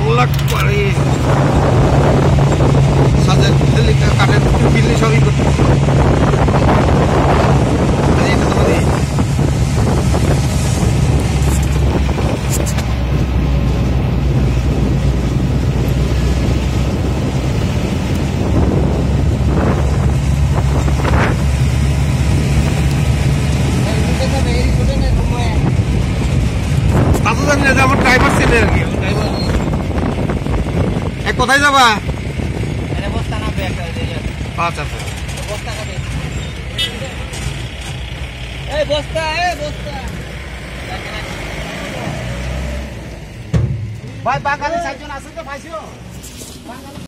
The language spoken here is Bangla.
লাখ করে সাজের কাঠের বিল্লি সবই করতে আমার ড্রাইভার ছেলে আর কি কোথায় যাবা আচ্ছা আচ্ছা ভাই বাঙালি 4 জন আছে তো পাইছো।